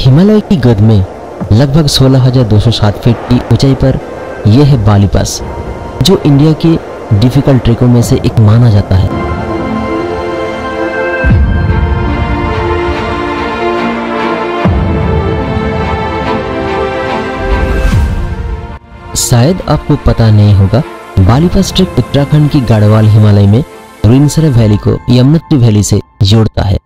हिमालय की गोद में लगभग 16,260 फीट की ऊंचाई पर यह है बाली पास, जो इंडिया के डिफिकल्ट ट्रेकों में से एक माना जाता है। शायद आपको पता नहीं होगा, बाली पास ट्रेक उत्तराखंड की गढ़वाल हिमालय में रुइंसरा वैली को यमुनोत्री वैली से जोड़ता है।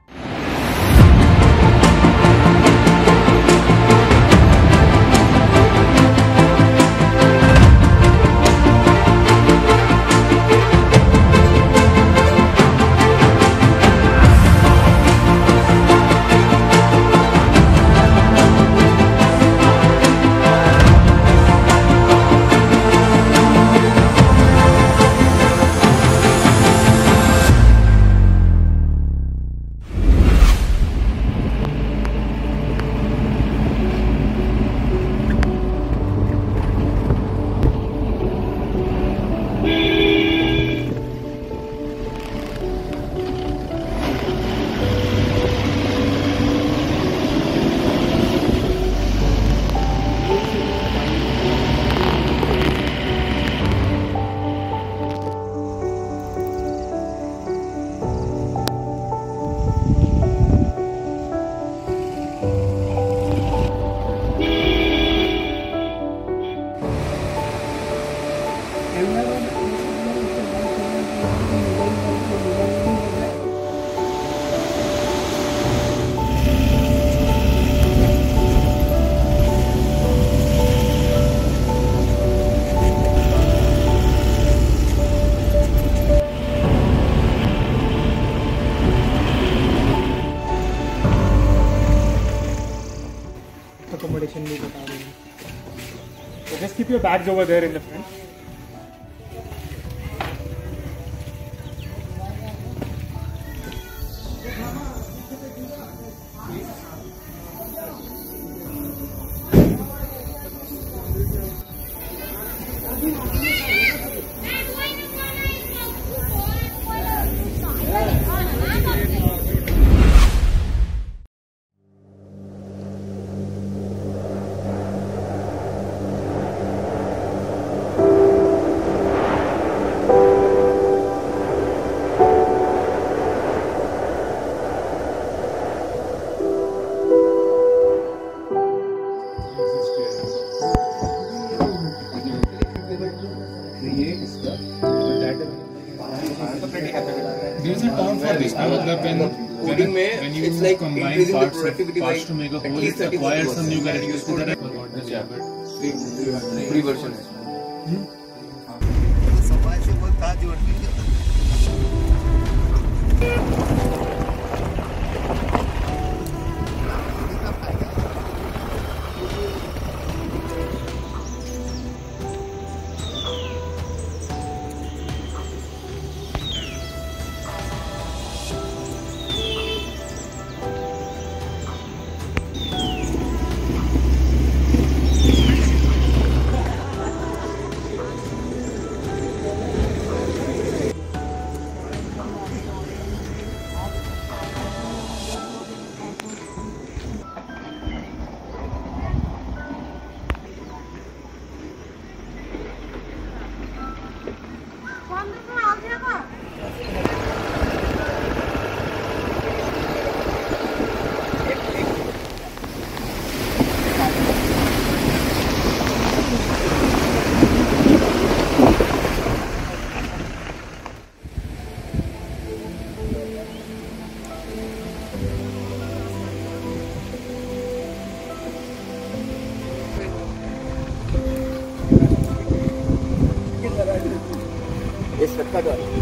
Accommodation भी बता रहे हैं। So just keep your bags over there in the front. There's a term for this. When you it's like combine increasing the parts productivity by to make a at whole, least it 30%. acquires some new characteristics that I forgot this. Yeah, but free version है। ये set का द्वार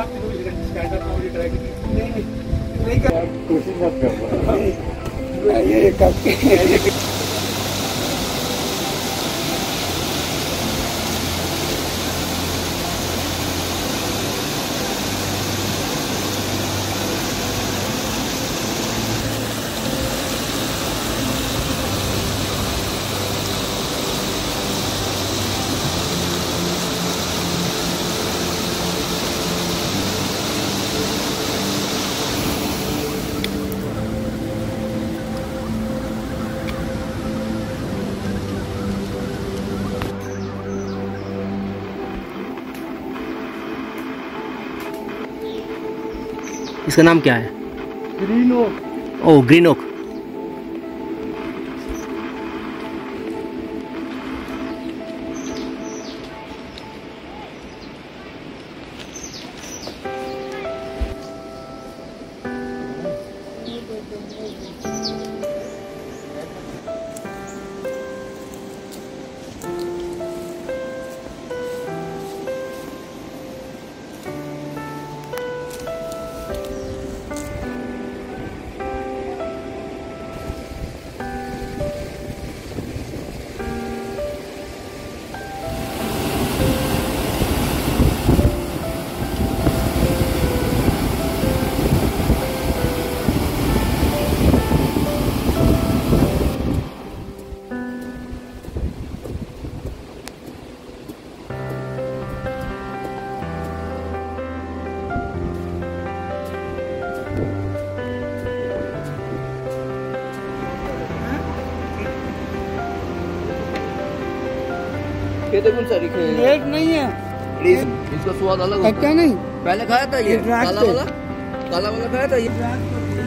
have to do is you can stand up and try to कोशिश मत कर ये करके इसका नाम क्या है? Green oak. Oh, green oak. Rate नहीं है प्लीज, इसका स्वाद अलग होता है। नहीं पहले खाया था ये काला वाला खाया था ये।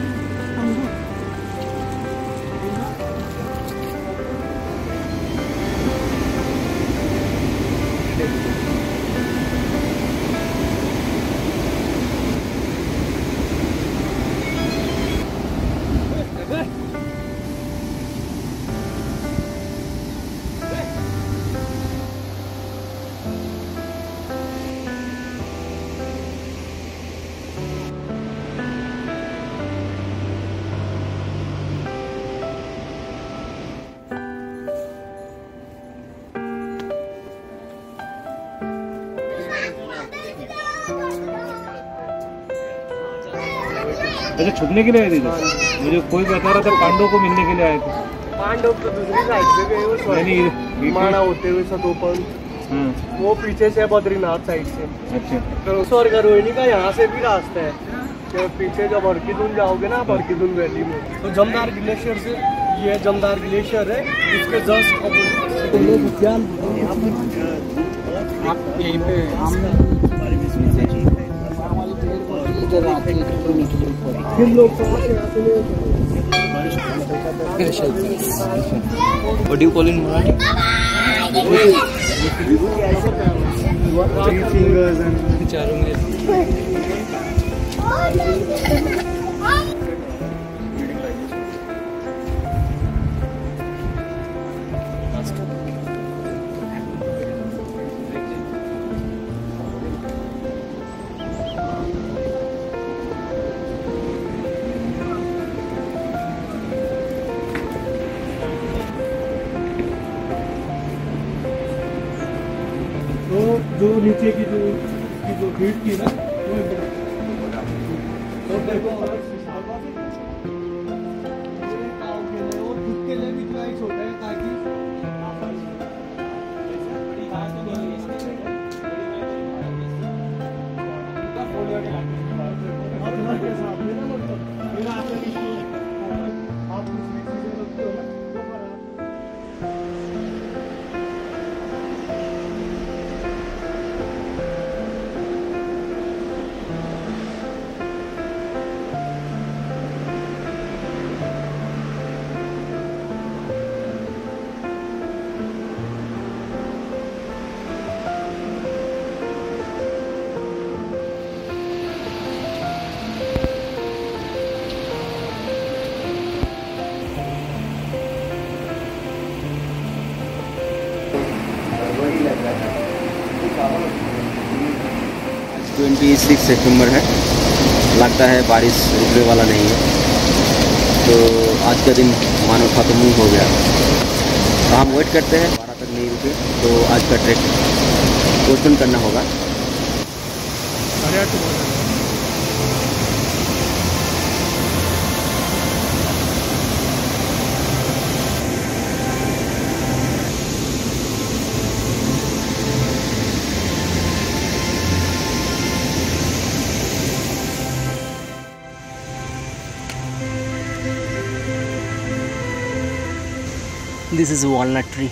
अच्छा, छुपने के लिए आए थे इधर? मुझे कोई बता रहा था पांडव को मिलने के लिए आए थे। पांडव तो दूसरी साइड से गए, वो माना होते हुए सतोपन वो पीछे से बद्रीनाथ साइड से। अच्छा, तो स्वर्ग रोहिणी का यहाँ से भी रास्ता है। तो पीछे जब बरकीदुन जाओगे ना, बरकीदुन वैली में, तो जमदार ग्लेशियर से, ये जमदार ग्लेशियर है, इसके जस्ट आप यहीं पे फिर लोग What do you call in Marathi? Three fingers and चारों में जो नीचे की जो फीट थी ना, वो देखो दूध के लिए भी जो आइस होता है, ताकि आप दूसरी चीजें रखते हो ना। 26 सितंबर है, लगता है बारिश रुकने वाला नहीं है। तो आज का दिन मानो ख़त्म ही हो गया। तो हम वेट करते हैं 12 तक नहीं रुके तो आज का ट्रैक पोस्टपोन करना होगा। This is walnut tree.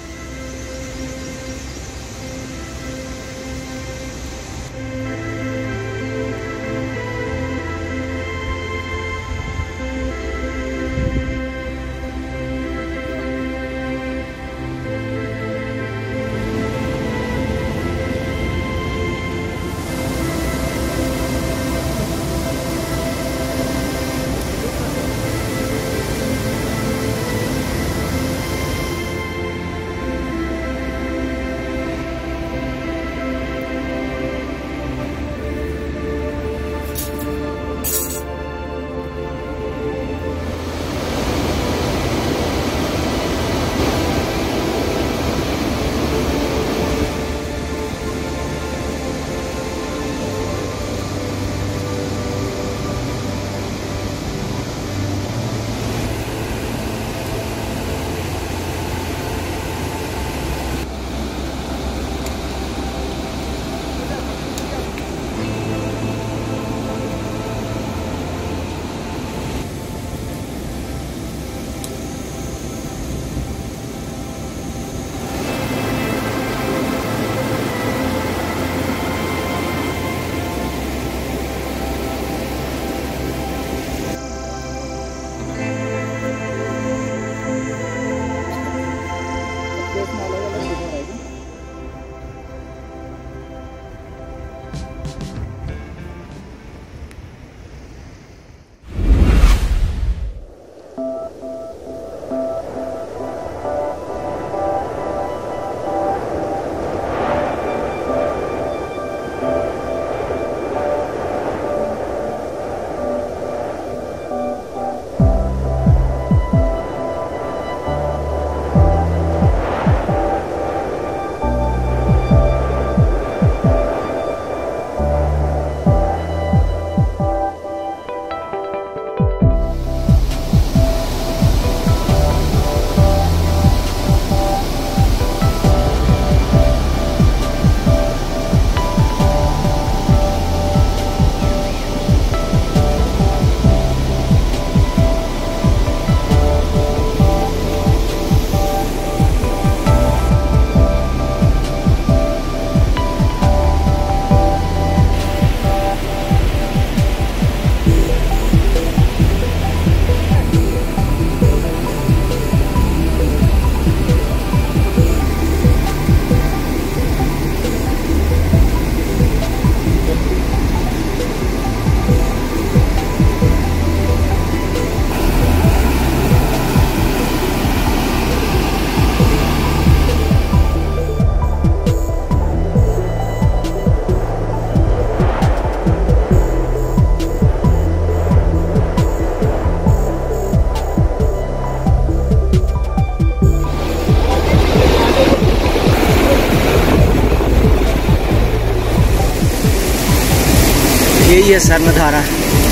यही है सर्वधारा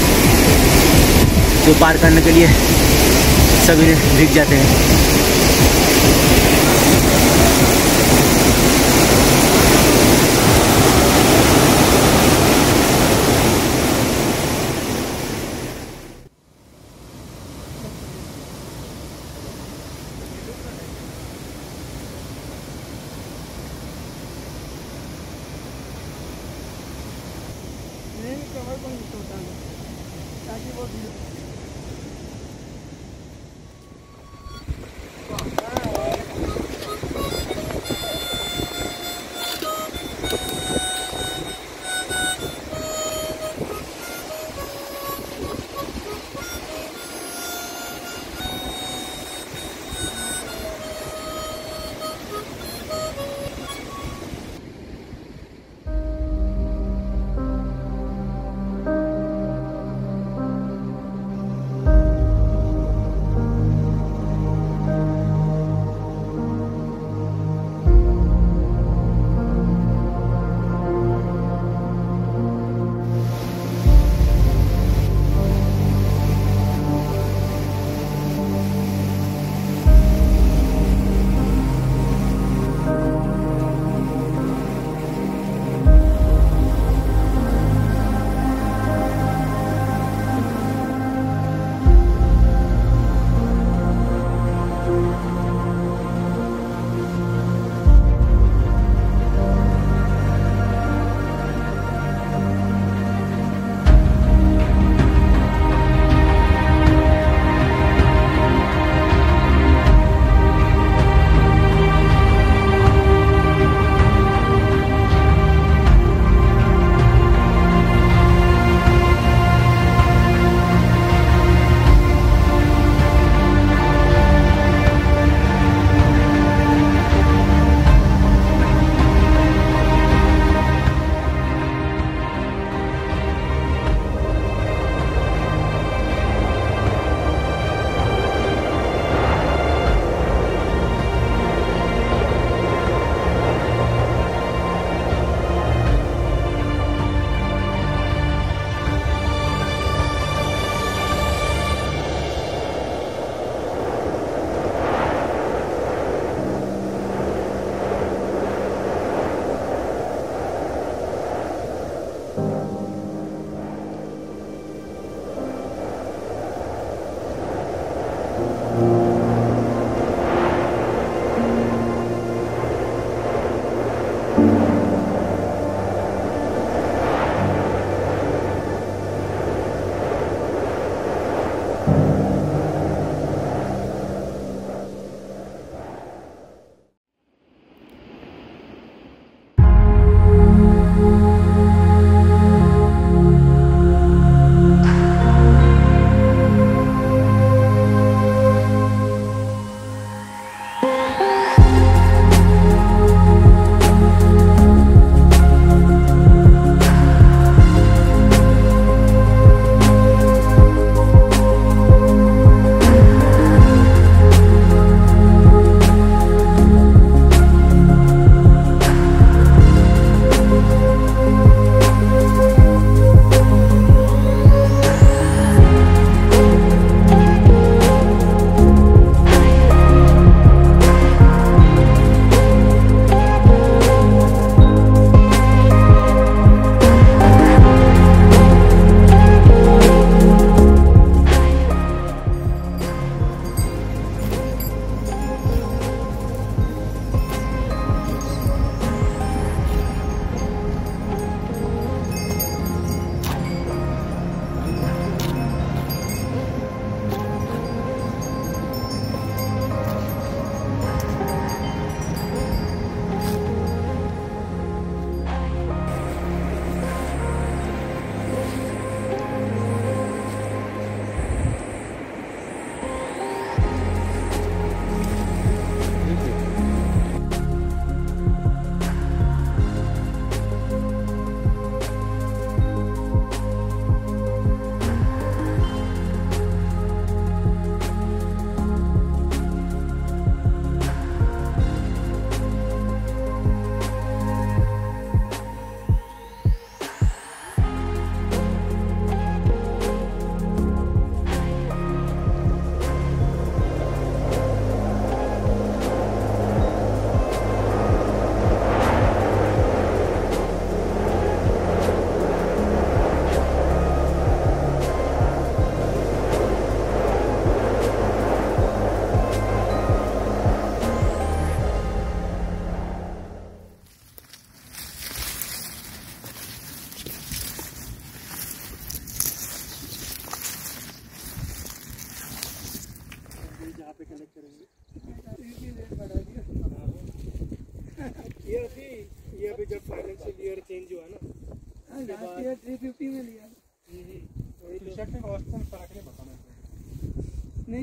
जो पार करने के लिए सभी भीग जाते हैं।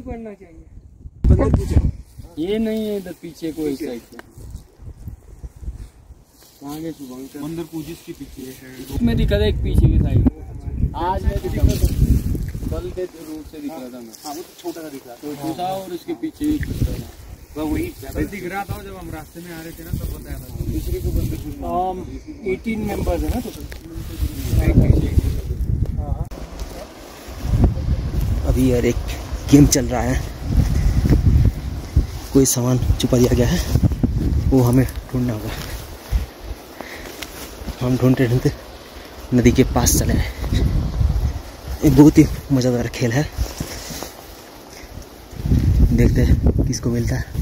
पड़ना चाहिए। ये नहीं है इधर पीछे को इस साइड पे आगे मंदिर पूजिस की पीछे उसमें दिखा था एक पीछे की साइड। आज मैं दिखा कल के रूट से दिख रहा था मैं। हाँ वो तो छोटा सा दिख रहा था छोटा और उसके पीछे ही वही दिख रहा था जब हम रास्ते में आ रहे थे ना तब बताया था। दूसरे को बंदर 18 मेंबर्स है ना अभी यार एक गेम चल रहा है, कोई सामान छुपा दिया गया है, वो हमें ढूंढना होगा। हम ढूंढते ढूंढते नदी के पास चले गए। ये बहुत ही मज़ेदार खेल है, देखते हैं किसको मिलता है।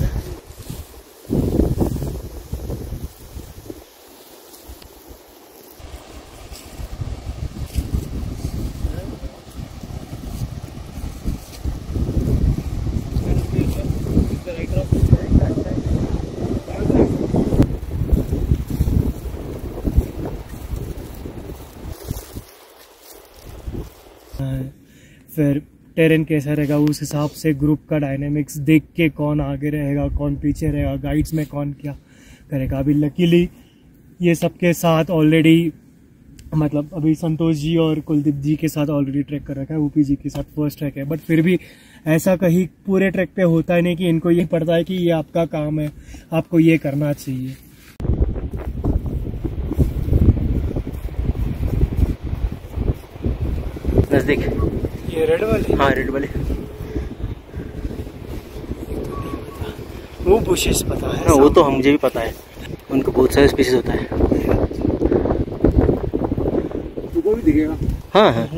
फिर टेरेन कैसा रहेगा उस हिसाब से ग्रुप का डायनेमिक्स देख के कौन आगे रहेगा कौन पीछे रहेगा, गाइड्स में कौन क्या करेगा। अभी लकीली ये सबके साथ ऑलरेडी मतलब अभी संतोष जी और कुलदीप जी के साथ ऑलरेडी ट्रैक कर रखा है, ऊपी जी के साथ फर्स्ट ट्रैक है। बट फिर भी ऐसा कहीं पूरे ट्रैक पे होता है नहीं कि इनको ये पड़ता है कि ये आपका काम है, आपको ये करना चाहिए। नजदीक ये रेड वाले, हाँ रेड वाले, वो बुशेस पता है। हाँ वो तो मुझे भी पता है, उनको बहुत सारे स्पीशीज होता है। तुमको भी दिखेगा। हाँ हाँ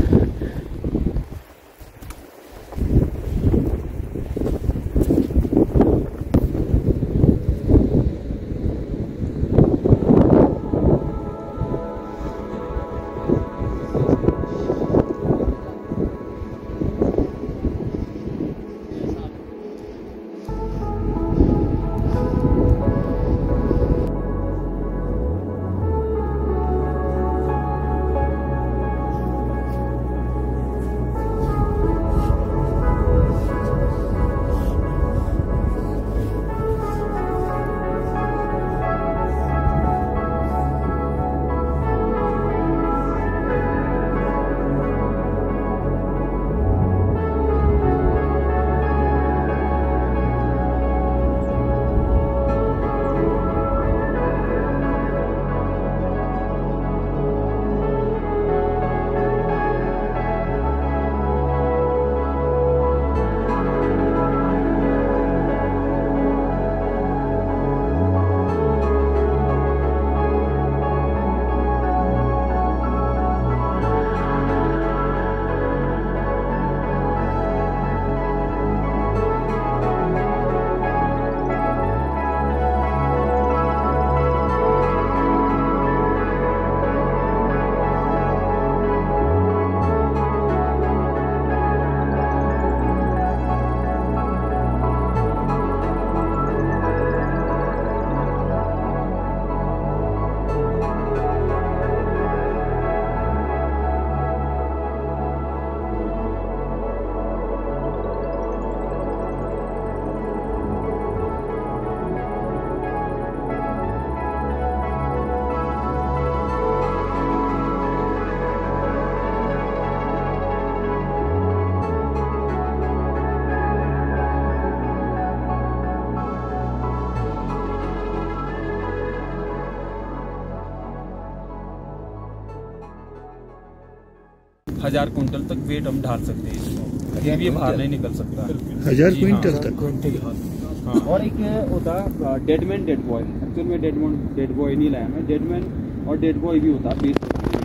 हजार क्विंटल तक वेट हम ढाल सकते हैं इसको, कहीं भी बाहर नहीं निकल सकता। 1000 क्विंटल तक। हाँ। और एक होता डेडमैन डेड बॉय, एक्चुअल में डेड बॉय नहीं लाया मैं, डेडमैन और डेड बॉय भी होता बेस,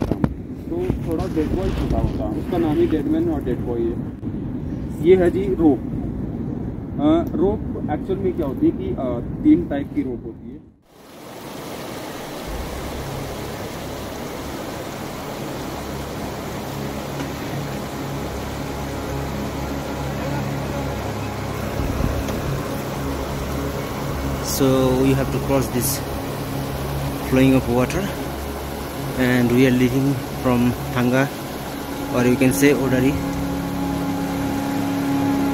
तो थोड़ा डेड बॉय छोटा होता, उसका नाम ही डेडमैन और डेड बॉय है। ये है जी रोप। रोप एक्चुअल में क्या होती है कि 3 टाइप की रोप होती है। So we have to cross this flowing of water, and we are leaving from Thanga, or you can say Odari.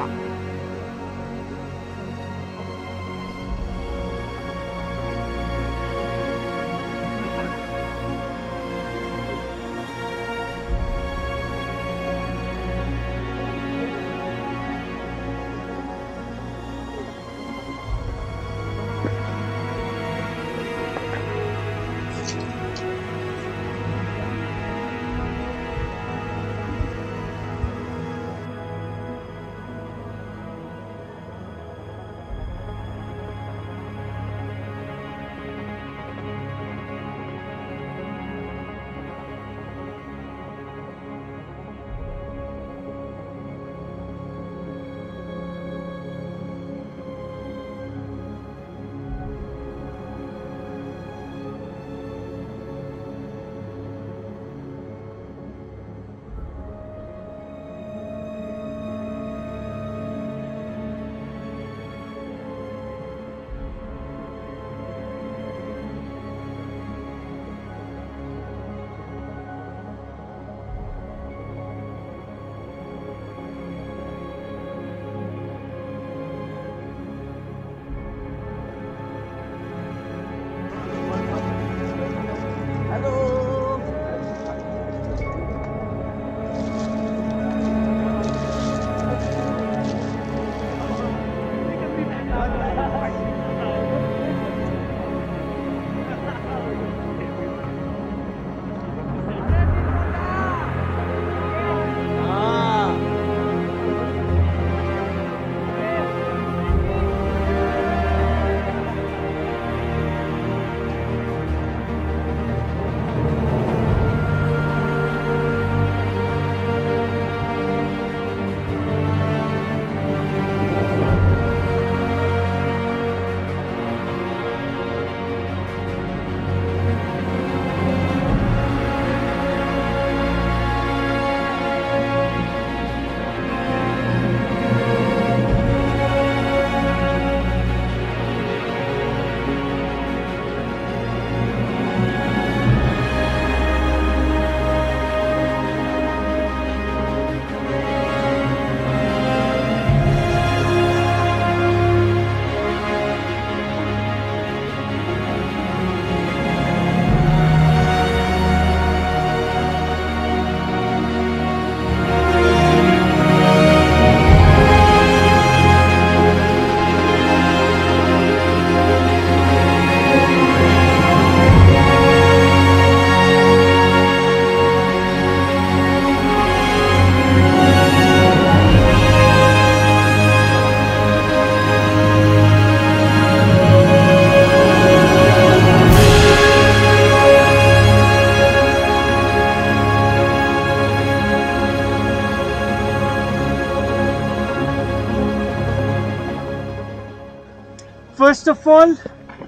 First of all,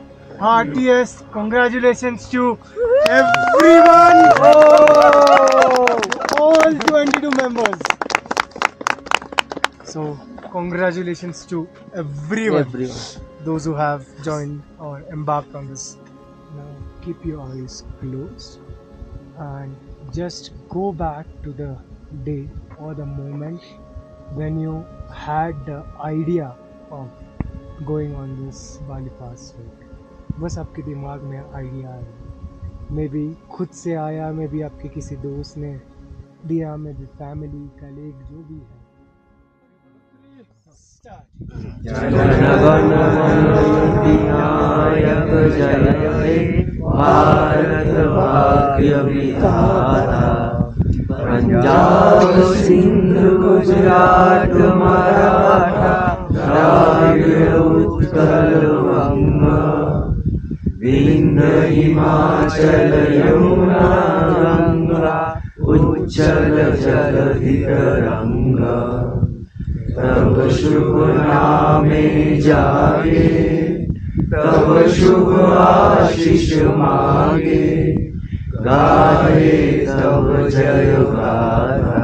heartiest congratulations to everyone, all 22 members. So congratulations to everyone, those who have joined or embarked on this. Now keep your eyes closed and just go back to the day or the moment when you had the idea of going on this Bali Pass trip. बस आपके दिमाग में idea आया, may be खुद से आया, may be आपके किसी दोस्त ने दिया, मे बी फैमिली कलीग जो भी है. भारत भाग्य विधाता, पंजाब सिंध गुजरात मराठा द्राविड़ उत्कल वंग, विंध्य हिमाचल यमुना गंगा उज्जल जलधि तरंग, तब शुभ नामे जागे, तब शुभ आशीष मांगे, गाए तब जय गाथा,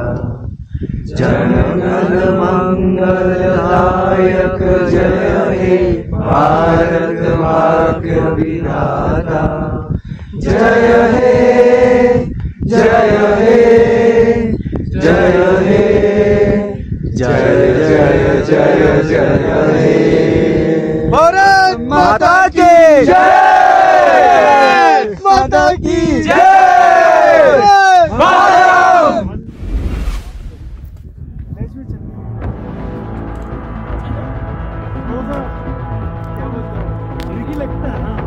जनगण मंगलदायक जय हे भारत भाग्य विधाता, जय हे जय हे जय हे जय जय जय जय जय हे। भारत माता की जय, माता की जय। भारत लगता है ना।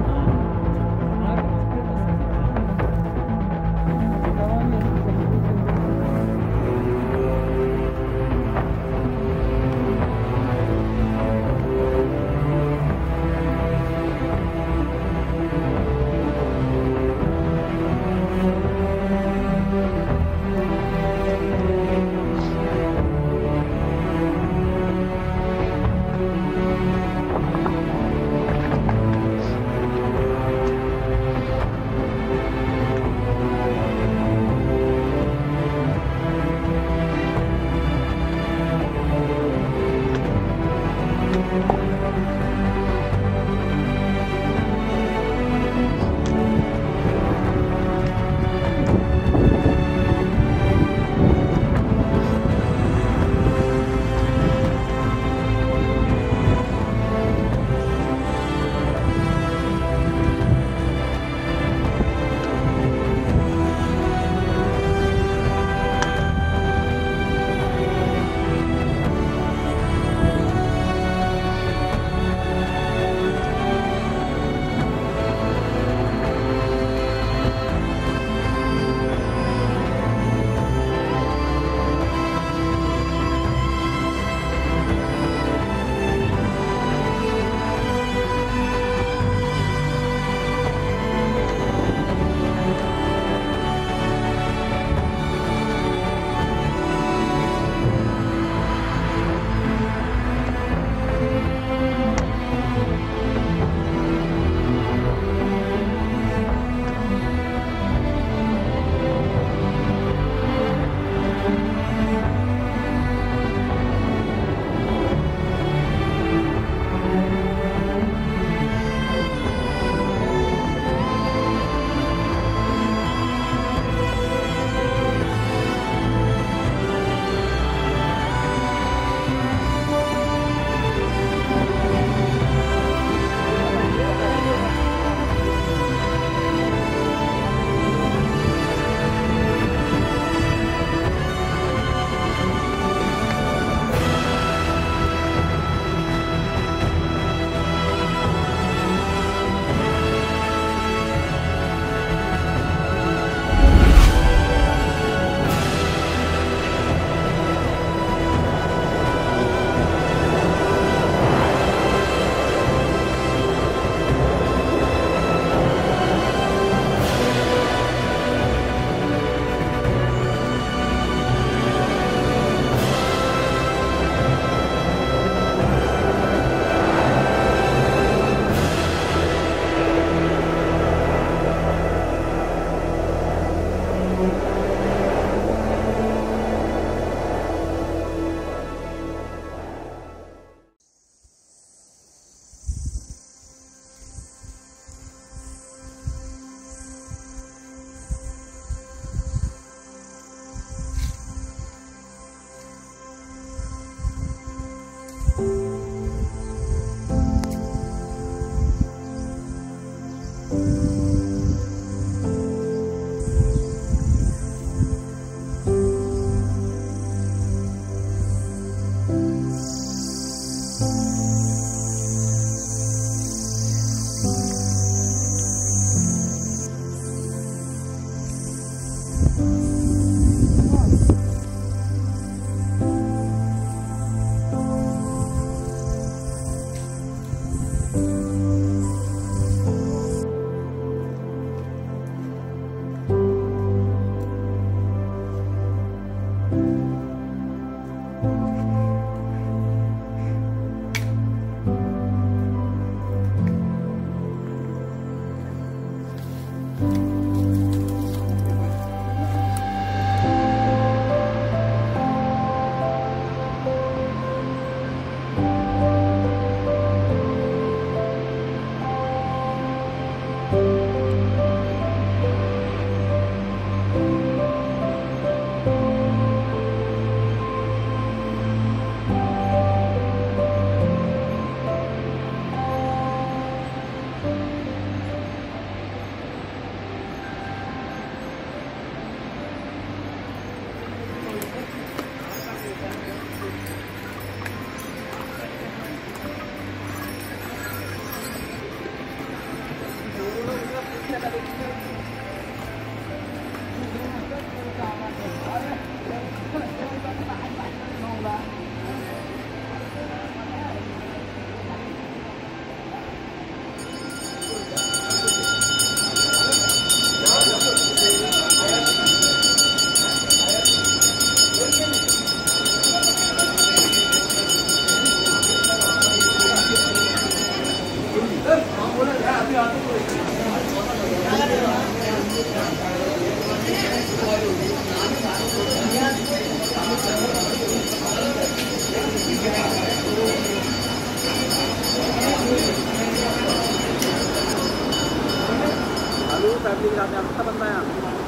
फैमिली के साथ बनता है।